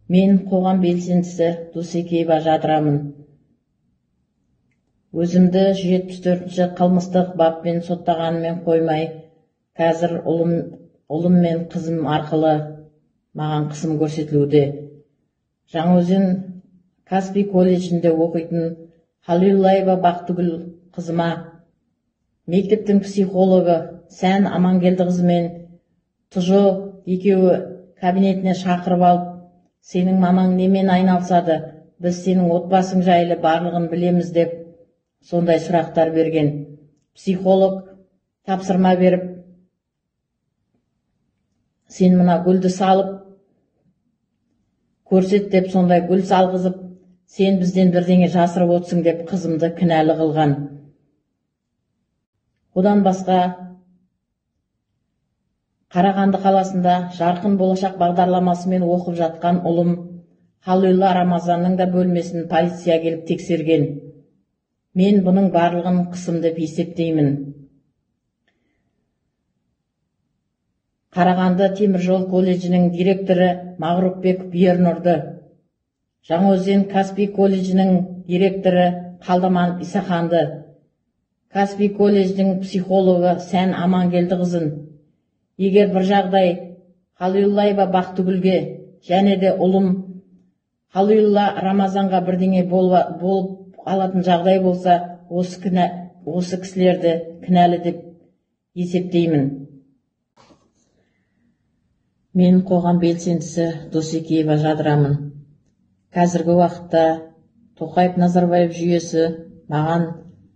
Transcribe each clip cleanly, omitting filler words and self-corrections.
Мен қоғам белсендісі Досекеева Жадырамын. Өзімді 174-ші қылмыстық баппен соттағанымен қоймай, қазір ұлым мен қызым арқылы маған қысым көрсетілуде. Жаңаөзен Каспий колледжінде оқитын Халиуллаева Бақтыгүл қызыма мектептің психологы Сән Амангелдіқызы мен Тұжо екеуі кабинетіне шақырып алып, сенің мамаң немен айналысады, біз сенің отбасың жайлы барлығын білеміз деп, сондай сұрақтар берген. Психолог тапсырма беріп, сен мына гүлді салып көрсет деп, сондай гүл салғызып, сен бізден бірдеңе жасырып отырсың деп қызымды кінәлі қылған. Одан басқа Қарағанды қаласында жарқын болашақ бағдарламасымен оқып жатқан ұлым Халилла Рамазанның да бөлмесін полиция келіп тексерген. Мен бұның барлығын қысым деп есептеймін. Қарағанды теміржол колледжінің директоры Мағрупбек Бернұрды, Жаңаөзен Каспий колледжінің директоры Қалдаманов Исаханды, Каспий колледждің психологы Сән Амангелдіқызын, егер бір жағдай Халиуллаева Бақтыгүлге және де ұлым Халилла Рамазанға бірдеңе болып алатын жағдай болса, осы кісілерді кінәлі деп есептеймін. Мен қоғам белсендісі Досекеева Жадырамын. Қазіргі уақытта Тоқаев Назарбаев жүйесі маған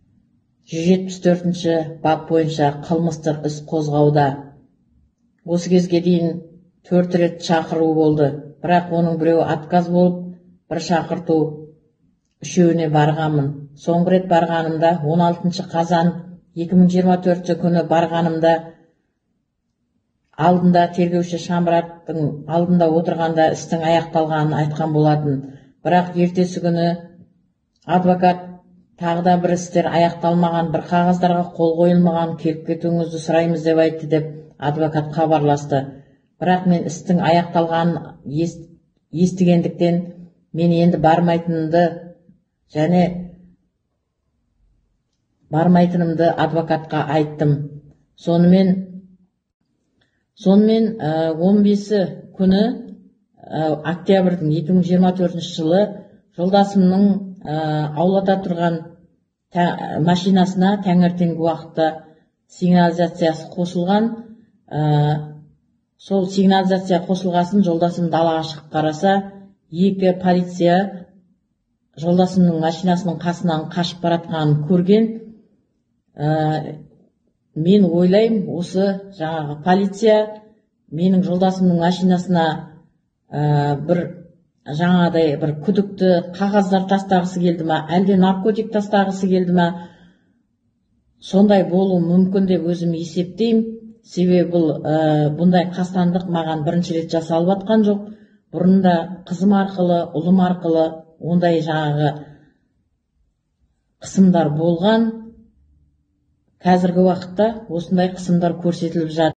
174-ші бап бойынша қылмыстық іс қозғауда. Осы кезге дейін 4 рет шақыру болды, бірақ оның біреуі отказ болып, бір шақырту, үшеуіне барғанмын. Соңғы рет барғанымда 16 қазан 2024 күні барғанымда алдында тергеуші Шамбараттың алдында отырғанда істің аяқталғанын айтқан болатын. Бірақ ертесі күні адвокат тағы да бір істер аяқталмаған, бір қағаздарға қол қойылмаған, келіп кетуіңізді сұраймыз деп айтты деп адвокат хабарласты. Бірақ мен істің аяқталғанын естігендіктен мен енді бармайтынымды адвокатқа айттым. Сонымен 15 күні октябрьдің 2024 жылы жолдасымның аулада тұрған машинасына таңертеңгі уақытта сигнализациясы қосылған. Сол сигнализация қосылғасын жолдасым далаға шығып қараса, 2 полиция жолдасымның машинасының қасынан қашып баратқанын көрген. Мен ойлаймын, осы жаңағы полиция менің жолдасымның машинасына бір күдікті қағаздар тастағысы келді ма, әлде наркотик тастағысы келді ма, сондай болуы мүмкін деп өзім есептеймін. Себебі бұндай қастандық маған бірінші рет жасалып атқан жоқ. Бұрында қызым арқылы, ұлым арқылы ондай жаңағы қысымдар болған. Қазіргі уақытта осындай қысымдар көрсетіліп жатыр.